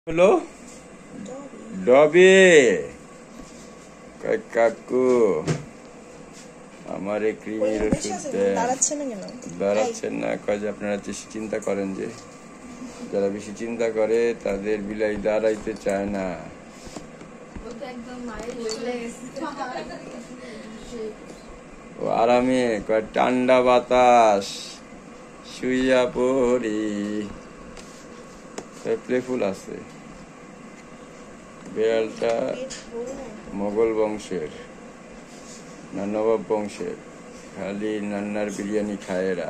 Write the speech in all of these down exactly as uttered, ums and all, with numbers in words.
হলো ডবে কাকু আমার এই ক্রিমের ওষুধ দাঁড়াচ্ছেন না। কাজে আপনারা বেশি চিন্তা করেন, যে যারা বেশি চিন্তা করে তাদের বিলাই দাঁড়াইতে চায় না। ও আরামে কয় ঠান্ডা বাতাস শুইয়া পড়ি। প্লেফুল আছে। বিড়ালটা মোগল বংশের না নবাব বংশের, খালি নান্নার বিরিয়ানি খায় এরা।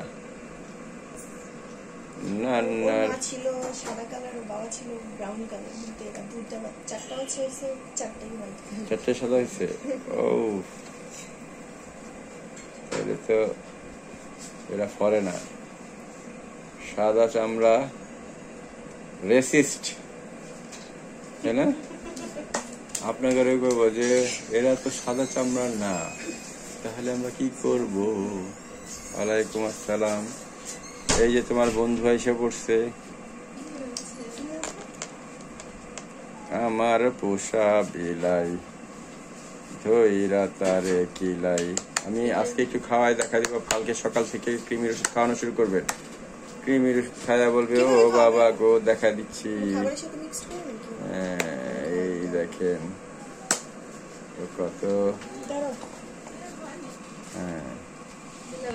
নান্নার ছিল সাদা কালার, বাবা ছিল ব্রাউন কালার। দুইটা চারটা বাচ্চা হয়েছে, চারটাই চারটে সাদা হয়েছে। ও এটা তো এরা ফরেনার, সাদা চামড়া রেসিস্ট, তাই না? আপনাকে বলবো যে এরা তো সাদা চামড়া না, তাহলে আমরা কি করব? ওয়ালাইকুম আসসালাম। এই যে তোমার বন্ধু এসে পড়ছে, আমার পোষা বিলাই ধইরা তারে কিলাই। আমি আজকে একটু খাওয়াই দেখা দিব, কালকে সকাল থেকে ক্রিমির ওষুধ খাওয়ানো শুরু করবেন। ক্রিমির ওষুধ খাওয়া বলবে ও বাবা গো দেখা দিচ্ছি। এই দেখেন কত, হ্যাঁ